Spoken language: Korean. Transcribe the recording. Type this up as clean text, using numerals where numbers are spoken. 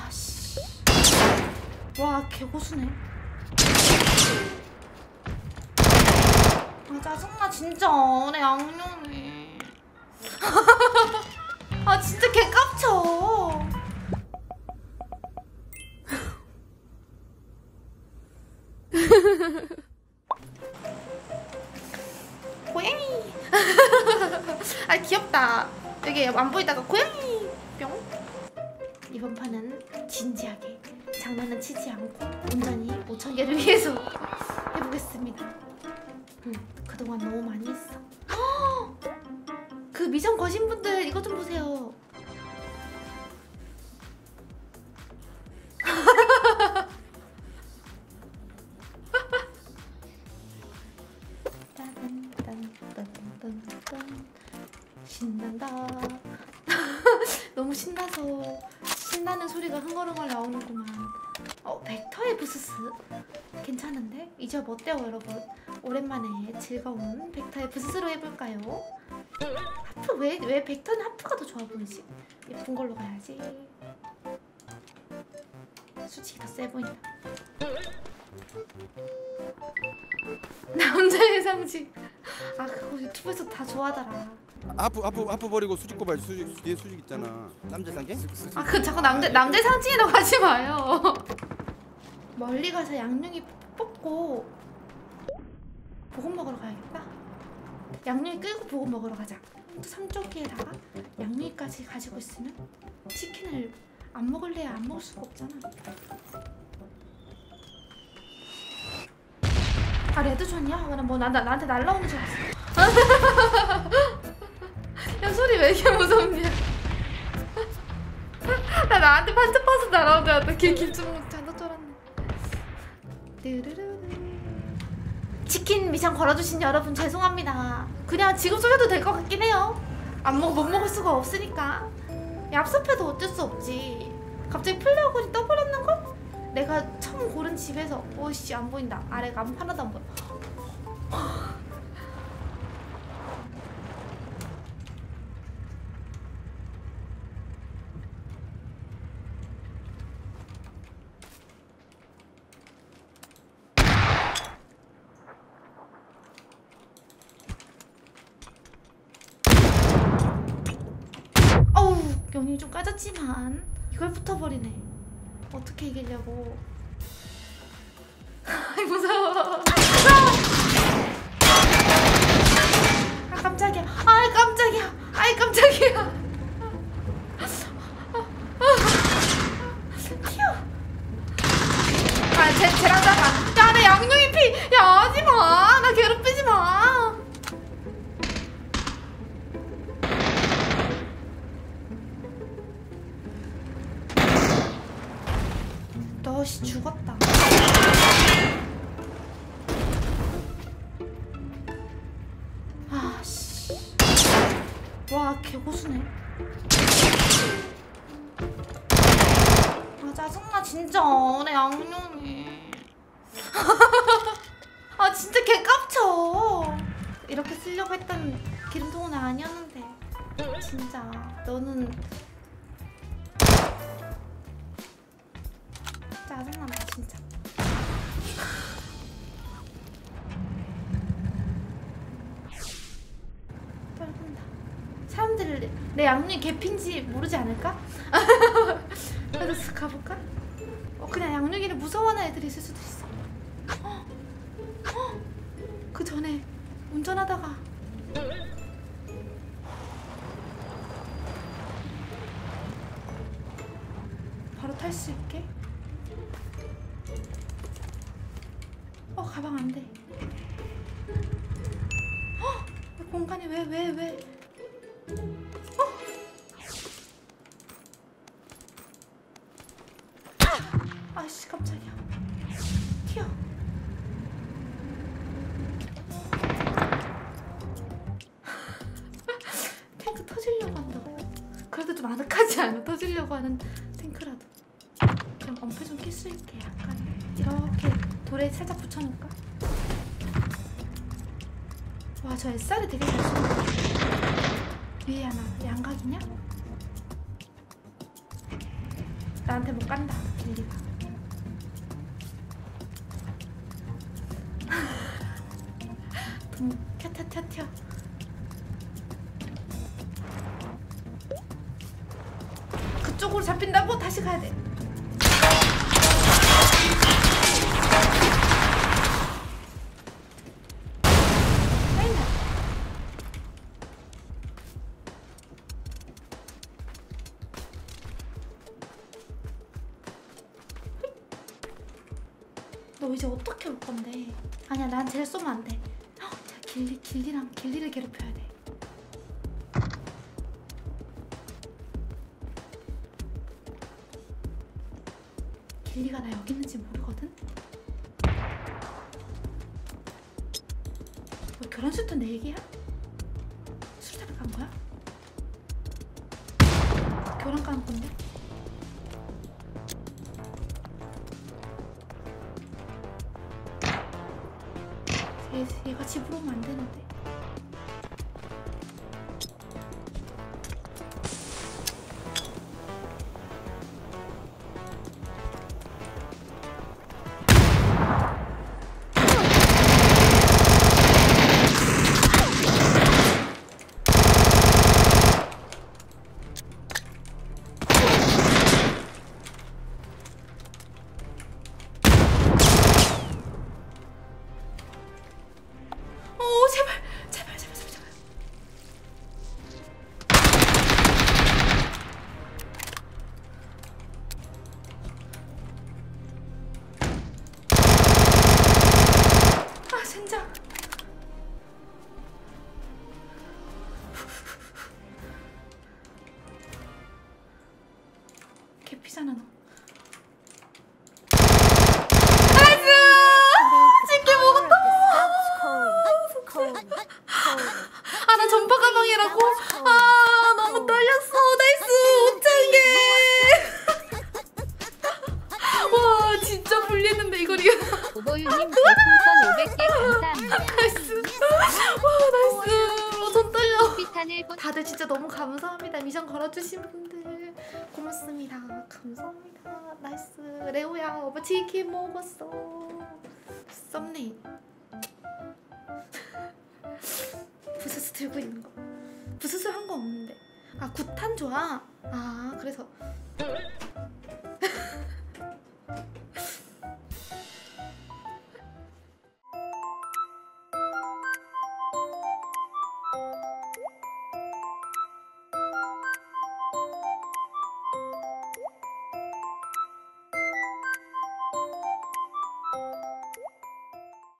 아씨. 와, 개고수네. 아, 짜증나 진짜. 내 양념이. 아, 진짜 개깝쳐. 고양이. 아, 귀엽다. 여기 안 보이다가 고양이 뿅. 이번 판은 진지하게 장난은 치지 않고 온전히 5,000개를 위해서 해보겠습니다. 그동안 너무 많이 했어. 그 미션 거신 분들 이거 좀 보세요. 신난다. 너무 신나서 신나는 소리가 흥얼흥얼 나오는구만. 벡터의 부스스 괜찮은데? 이제 어때요 여러분? 오랜만에 즐거운 벡터의 부스스로 해볼까요? 하프 왜 벡터는 하프가 더 좋아 보이지? 예쁜 걸로 가야지. 솔직히 더 세 보인다. 남자의 상징. 아, 그거 유튜브에서 다 좋아하더라. 하프 버리고 수직 꼽아야지. 수직 뒤에 수직 있잖아. 남자 상징? 아, 그 자꾸 남자 상징이라고 하지 마요. 멀리 가서 양념이 뽑고 보급 먹으러 가야겠다. 양념이 끌고 보급 먹으러 가자. 삼조기에다가 양념까지 가지고 있으면 치킨을 안 먹을래야 안 먹을 수가 없잖아. 아, 레드존이야? 그럼 뭐 나한테 날라오는 줄 알았어. 야, 소리 왜 이렇게 무섭냐? 나한테 반짝반짝 날아온 줄 알았다. 김치국 잔다 줄 알았네. 치킨 미션 걸어주신 여러분 죄송합니다. 그냥 지금 쏘셔도 될 것 같긴 해요. 못 먹을 수가 없으니까. 얍삽해도 어쩔 수 없지. 갑자기 플레어건이 떠버렸는걸? 내가 처음 고른 집에서. 오씨, 안 보인다. 아래가 하나도 안 보여. 연이 좀 까졌지만 이걸 붙어버리네. 어떻게 이기려고. 아이, 무서워. 아, 깜짝이야. 아이, 깜짝이야. 아이, 깜짝이야. 튀어. 아, 쟤랑 잡아. 야, 내 양념이 피. 야, 하지마. 나 괴롭히지 마. 너씨 죽었다. 아씨. 와, 개고수네. 아, 짜증나 진짜. 내 양념이. 아, 진짜 개깝쳐. 이렇게 쓰려고 했던 기름통은 아니었는데. 진짜 너는 짜증난다 진짜. 떨군다. 사람들이 내 양념이 개핀지 모르지 않을까? 그래서 가볼까? 그냥 양념이를 무서워하는 애들이 있을 수도 있어. 그 전에 운전하다가 바로 탈 수 있게. 가방 안 돼. 공간이 왜? 아이씨, 깜짝이야. 튀어. 탱크 터지려고 한다고? 그래도 좀 아늑하지 않아? 터지려고 하는 탱크라도. 그냥 엄폐 좀 낄 수 있게 약간 이렇게 돌에 살짝 붙여놓을까? 와, 저 SR이 되게 잘 쏘는데. 위에 하나 양각이냐? 나한테 못 간다. 길리가. 튀어. 그쪽으로 잡힌다고? 다시 가야 돼. 너 이제 어떻게 올 건데? 아니야, 난 쟤를 쏘면 안 돼. 길리를 괴롭혀야 돼. 길리가 나 여기 있는지 모르거든? 뭐 결혼식도 내 얘기야? 술자리 간 거야? 결혼 간 건데? 얘가 집으로 오면 안 되는데. 제발. 아, 젠장. 개피잖아 너. 아, 나 전파 가방이라고? 아, 너무 떨렸어. 나이스. 어쩐게. 와, 진짜 불리는데 이거리. 오보유님 별풍선 500개 감사합니다. 나이스. 와, 나이스. 손 떨려. 피탄을 다들 진짜 너무 감사합니다. 미션 걸어주신 분들 고맙습니다. 감사합니다. 나이스. 레오야, 오빠 치킨 먹었어. 썸네일. 부스스 들고 있는 거. 부스스 한 거 없는데. 아, 구탄 좋아. 아, 그래서